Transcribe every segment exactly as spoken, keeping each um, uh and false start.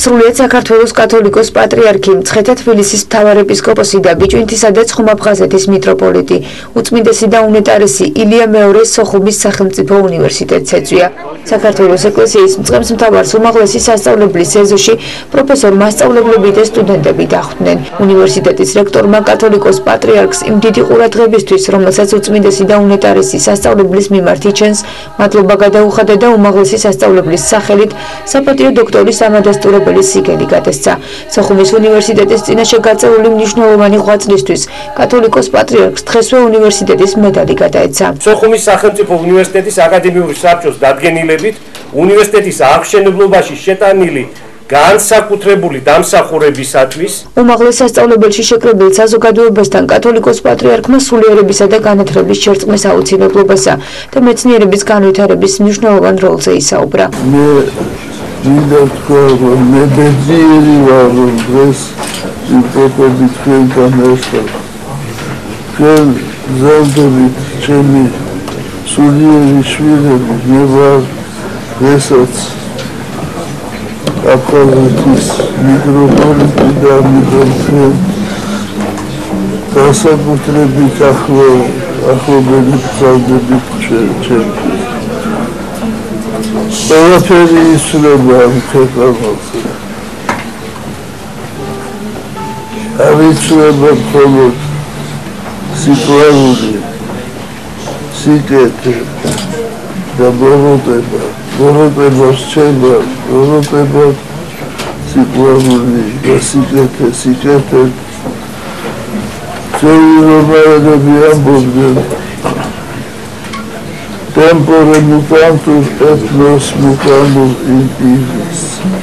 სრულიად საქართველოს კათოლიკოს პატრიარქი, მცხეთა-თბილისის მთავარეპისკოპოსი და ბიჭვინთისა და ცხომა-ბღაზეთის მიტროპოლიტი, უწმინდესი და უნეტარესი ილია მეორე სოხუმის სახელმწიფო უნივერსიტეტს ეწვია. საქართველოს ეკლესიის მწყემს მთავარს უმაღლესი სასწავლებლის ეზოში პროფესორ მასწავლებლები და სტუდენტები დახვდნენ. უნივერსიტეტის რექტორმა კათოლიკოს პატრიარქს იმ დიდი ყურადღებისთვის, რომელსაც უწმინდესი და უნეტარესი სასწავლებლის მიმართ იჩენს, მადლობა გადაუხადა და უმაღლესი სასწავლებლის სახელით საპატიო დოქტორის ამადასტურებელი სიგელი გადასცა. სოხუმის უნივერსიტეტის წინაშე გაწეული მნიშვნელოვანი ღვაწლისთვის კათოლიკოს პატრიარქს დღესვე უნივერსიტეტის მედალი გადაეცა. სოხუმის სახელმწიფო უნივერსიტეტის აკადემიური საბჭოს დადგენილებით უნივერსიტეტის აღმშენებლობაში შეტანილი განსაკუთრებული დამსახურებისათვის უმაღლეს სასწავლებელში შეკრებილ საზოგადოებასთან კათოლიკოს პატრიარქმა სულიერებისა და განათლების შერწყმის აუცილებლობასა და მეცნიერების განვითარების მნიშვნელოვან როლზე ისაუბრა. მინდა თქვა, რომ მე ბედნიერი ვარ, რომ დღეს ვიმყოფები თქვენთან ერთად. თქვენ გზავდებით ჩემი სულიერი შვილები, მე ვარ დღესაც აფხაზეთის მიტროპოლიტი და მიტროფენ განსაკუთრებით ახლობელი გზავდებით ჩემთვის. ყველაფერი იცვლება ამ ქვეყანაზე. არ იცვლება მხოლოდ სიყვარული, სიკეთე და ბოროტება. ბოროტება რჩება, ბოროტება სიყვარული და სიკეთე, სიკეთე. ძველი რომაელები ამბობდნენ, tempore mutantur et nos mutantur in illis.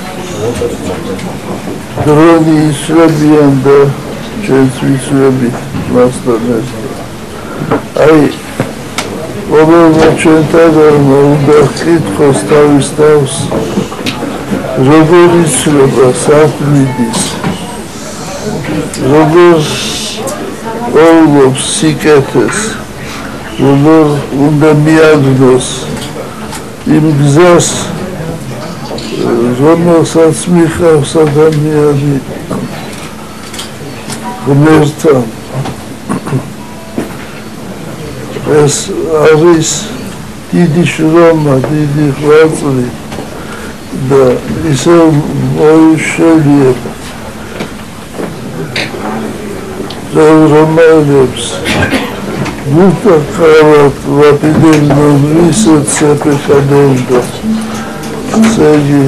დრონი ისრებიან და ჩვენც ვისრებით მასთან ერთად. აი, ყოველმა ჩვენთაგანმა უნდა ჰკითხოს თავის თავს, როგორ ისრება საფრთხის, როგორ ყოვლობს სიკეთეს, როგორ უნდა მიაგნოს იმ გზას, რომელსაც მიხავს ადამიანი ღმერთთან. ეს არის დიდი შრომა, დიდი ღვაწლი და ისევ მოუშევიებ რომაელებს Multă carat rapidem visat se pecadendo. Segi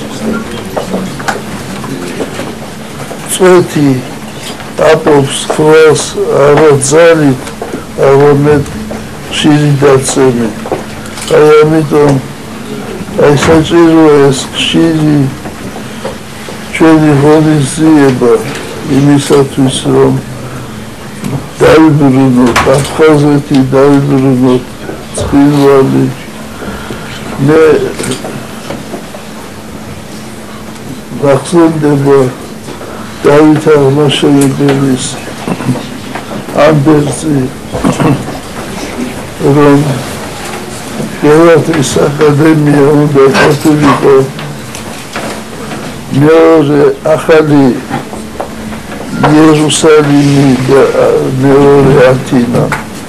Цвети apobs klas aradzalit avomet შირიდაცემი. აი ამიტომ აი საჭიროა ეს ხშირი ჩვენი ღონისძიება იმისათვის რომ დავიბრუნოთ აფხაზეთი, დავიბრუნოთ ცხინვალი. მე გახსენდება დავით აღმაშენებელის ანდერძი, რომ გელათრის აკადემია უნდა ყოფილიყო მეორე ახალი იერუსალიმი და მეორე ათინა.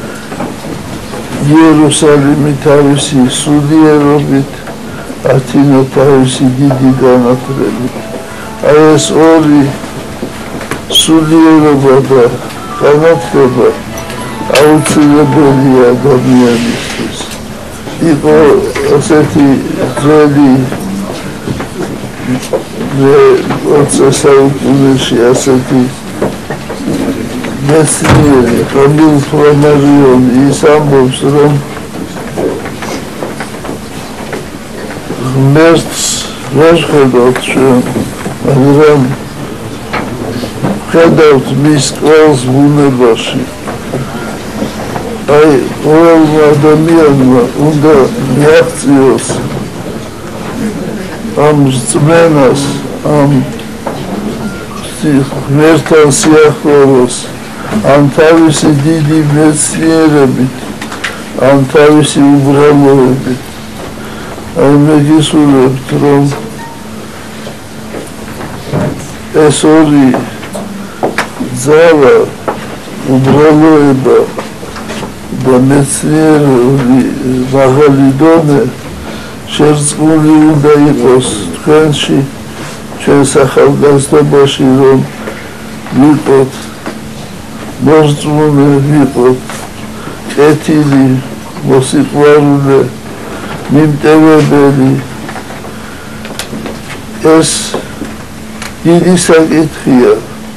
იერუსალიმი თავისი სულიერობით, ათინა თავისი დიდი განათლებით. აი ეს ორი სულიერობა და განათლება აუცილებელია ადამიანისთვის. იყო ასეთი ძველი ოც საუკუნეში ასეთი მეცნიერი კამილ ფლამარიონი ის ამბობს, რომ ღმერთს ვერ ხედავთ ჩვენ, მაგრამ ხედავთ მის ყველს ბუნებაში. აი, ყოველმა ადამიანმა უნდა მიაღწიოს ამ რწმენას, ამ ღმერთთან სიახლოვეს, ამ თავისი დიდი მეცნიერებით, ამ თავისი უბრალოებით. აი, მე გისურვებთ, რომ ეს ორი ძალა უბრალოება და მეცნიერული მაღალი დონე შერწყმული უნდა იყოს თქვენში ჩვენ სახალხმდაბოში რომ ვიყოთ მოსწონე ვიყოთ კეთილი მოსიყვარულე მიმტევებელი ეს დიდი საკითხია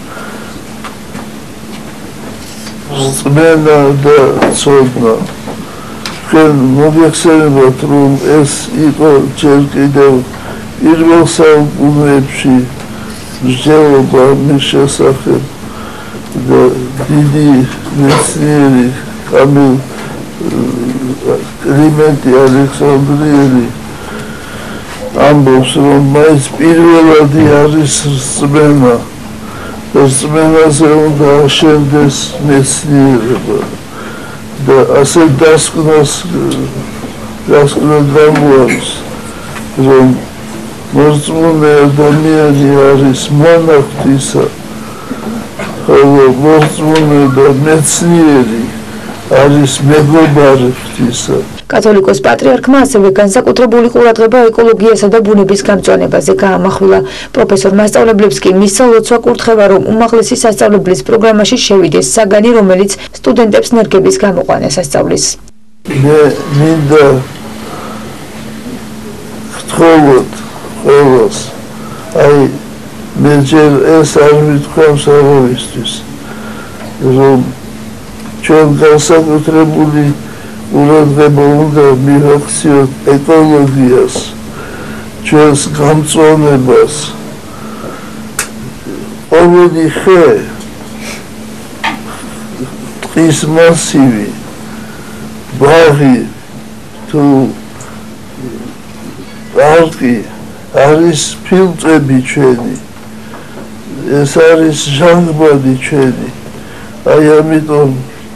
წმენა და ცოდნა თქვენ მოგეხსენებათ რომ ეს იყო ჯერ კიდევ პირველ საუკუნეებში მსჯელობა მის შესახებ და დიდი მეცნიერი კამილ კლიმენტი ალექსანდრიელი ამბობს რომ მაინც პირველადი არის რწმენა და რწმენაზე უნდა აშენდეს მეცნიერება და ასე დასკვნას დასკვნა გამოაქვს რომ მორწმუნე ადამიანი არის მონაკვთისა ხოლო მორწმუნე და მეცნიერი არის მეგობარი ღვთისა. კათოლიკოს პატრიარქმა ასევე განსაკუთრებული ყურადღება ეკოლოგიასა და ბუნების გამწვანებაზე გაამახვილა. პროფესორ მასწავლებლებს კი მისცა ლოცვა კურთხევა, რომ უმაღლესი სასწავლებლის პროგრამაში შევიდეს საგანი, რომელიც სტუდენტებს ნერგების გამოყვანას ასწავლის. მე მინდა გთხოვოთ ყველას, აი მე ჯერ ეს არ მithქვამს არავისთვის, რომ ჩვენ განსაკუთრებული ყურადღება უნდა მივაქციოთ ეკოლოგიას, ჩვენს გამწვანებას. ყოველი ხე, ტყის მასივი, ბაღი თუ პარკი არის ფილტვები ჩვენი, ეს არის ჟანგბადი ჩვენი. აი ამიტომ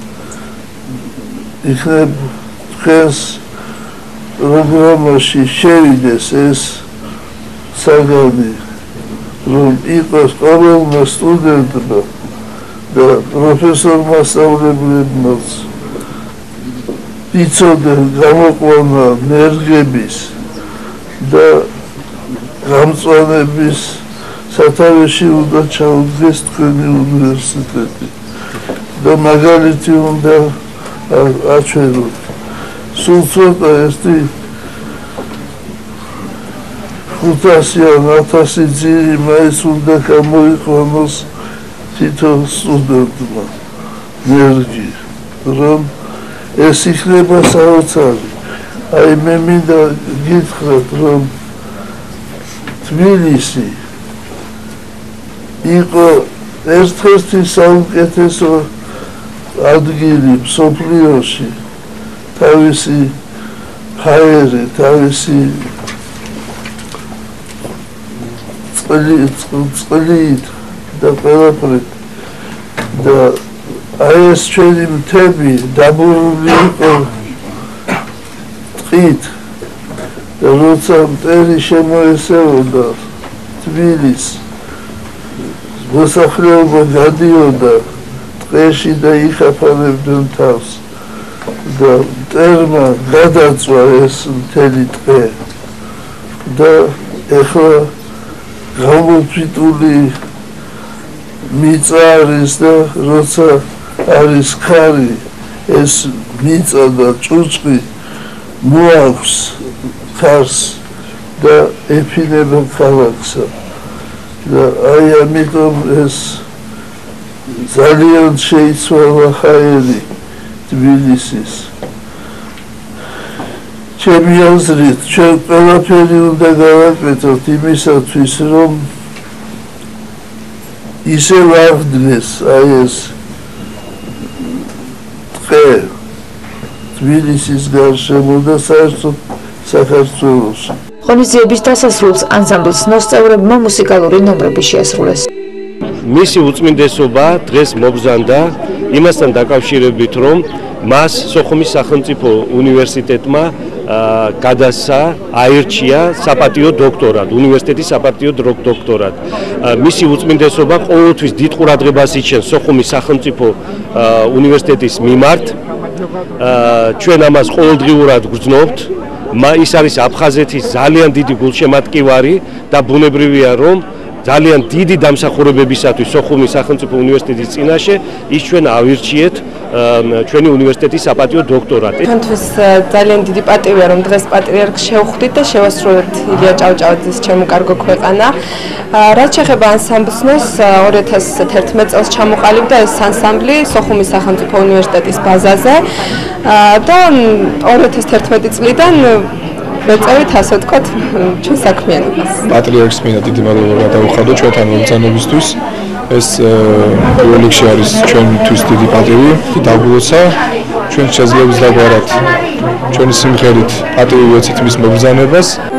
იქნებ თქვენს პროგრამაში შევიდეს ეს საგანი, რომ იყოს ყოველმა სტუდენტმა და პროფესორ მასწავლებლებმაც იცოდნენ გამოყვანა ნერგების და გამწვანების სათავეში უნდა ჩაუდგეს თქვენი უნივერსიტეტი და მაგალითი უნდა აჩვენოთ. სულ ცოტა ერთი ხუთასი ან ათასი ძირი მაინც უნდა გამოიყვანოს თითო სტუდენტმა ნერგი, რომ ეს იქნება საოცარი. აი მე მინდა გითხრათ, რომ თბილისი იყო ერთ-ერთი საუკეთესო ადგილი მსოფლიოში თავისი ჰაერი, თავისი წყლით და ყველაფრით და აი ეს ჩვენი მთები დაბურული იყო ტყით და როცა მტერი შემოესევოდა თბილისს მოსახლეობა გადიოდა ტყეში და იხაფანებდნენ თავს და მტერმა გადაწვა ეს მთელი ტყე და ეხლა გამოწვიტული მიწა არის და როცა არის ქარი ეს მიწა და ჭუჭყი მოაქვს ქარს და ეფინება ქალაქსა და აი ამიტომ ეს ძალიან შეიცვალა ჰაერი თბილისის. ჩემი აზრით, ჩვენ ყველაფერი უნდა გავაკეთოთ იმისათვის, რომ ისევ აღდგეს აი ეს ტყე თბილისის გარშემო და საერთოდ საქართველოში. ღონისძიების დასასრულს ანსამბლს ნოს წევრებმა მუსიკალური ნომრები შეასრულეს. მისი უწმინდესობა დღეს მოგზანდა იმასთან დაკავშირებით, რომ მას სოხუმის სახელმწიფო უნივერსიტეტმა გადასცა, აირჩია საპატიო დოქტორად, უნივერსიტეტის საპატიო დოქტორად. მისი უწმინდესობა ყოველთვის დიდ ყურადღებას იჩენს სოხუმის სახელმწიფო უნივერსიტეტის მიმართ. ჩვენ ამას ყოველდღიურად გრძნობთ. ის არის აფხაზეთის ძალიან დიდი გულშემატკივარი და ბუნებრივია რომ ძალიან დიდი დამსახურებებისათვის სოხუმის სახელმწიფო უნივერსიტეტის წინაშე ის ჩვენ ავირჩიეთ ჩვენი უნივერსიტეტის საპატიო დოქტორად. ჩვენთვის ძალიან დიდი პატივია რომ დღეს პატრიარქს შევხვდით და შევასრულეთ ილია ჭავჭავაძის ჩემო კარგო ქვეყანა. რაც შეეხება ანსამბლს ორი ათას თერთმეტ წელს ჩამოყალიბდა ეს ანსამბლი სოხუმის სახელმწიფო უნივერსიტეტის ბაზაზე და ორი ათას თერთმეტი წლიდან ვეწევით ასე ვთქვათ ჩვენ საქმიანობას. პატრიარქს მინდა დიდი მადლობა გადავუხადო ჩვენთან მოგზაურობისთვის. ეს პირველ რიგში არის ჩვენთვის დიდი პატივი. დაგულოცა ჩვენ შეძლებს დაგვარად ჩვენი სიმღერით პატივი ვეცით მის მოგზაურობას.